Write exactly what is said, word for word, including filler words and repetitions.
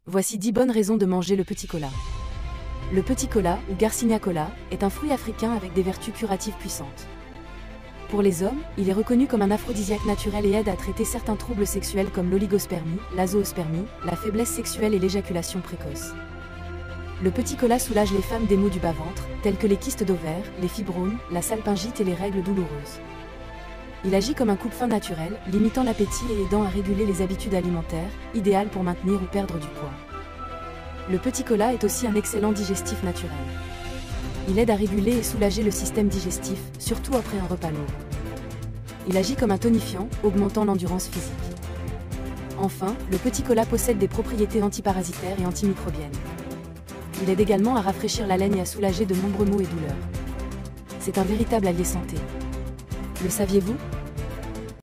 Voici dix bonnes raisons de manger le petit cola. Le petit cola, ou Garcinia cola, est un fruit africain avec des vertus curatives puissantes. Pour les hommes, il est reconnu comme un aphrodisiaque naturel et aide à traiter certains troubles sexuels comme l'oligospermie, la zoospermie, la faiblesse sexuelle et l'éjaculation précoce. Le petit cola soulage les femmes des maux du bas-ventre, tels que les kystes d'ovaires, les fibromes, la salpingite et les règles douloureuses. Il agit comme un coupe-faim naturel, limitant l'appétit et aidant à réguler les habitudes alimentaires, idéal pour maintenir ou perdre du poids. Le petit cola est aussi un excellent digestif naturel. Il aide à réguler et soulager le système digestif, surtout après un repas lourd. Il agit comme un tonifiant, augmentant l'endurance physique. Enfin, le petit cola possède des propriétés antiparasitaires et antimicrobiennes. Il aide également à rafraîchir la laine et à soulager de nombreux maux et douleurs. C'est un véritable allié santé. Le saviez-vous ?